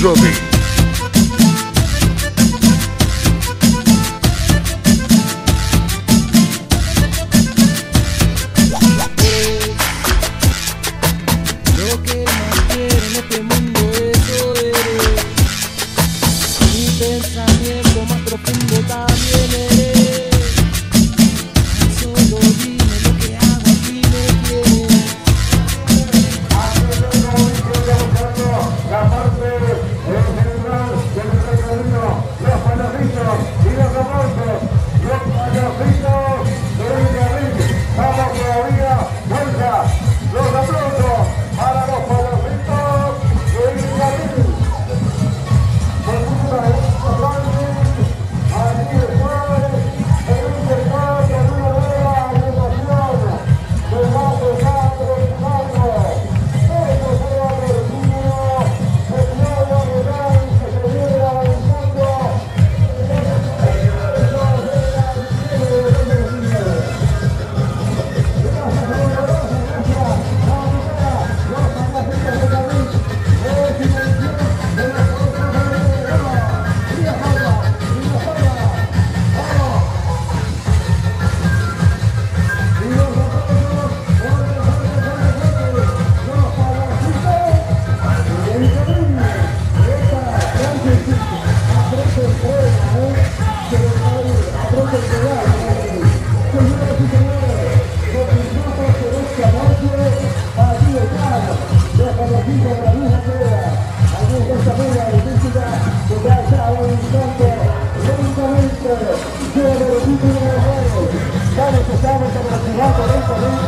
Robbie. Lo que más quiero en este mundo es poder. Mi pensamiento más profundo también eres. Solo dime lo que hago aquí me quieres. La parte general del recorrido, los palacitos y los aplausos, los palacitos de Villarreal. Vamos todavía, fuerza, los aplausos para los palacitos de Villarreal. Segunda de allí después, en un sector de una nueva agrupación, se va a empezar presentando. Eso será perdido, el nuevo Real que se viene avanzando. Estamos aproximados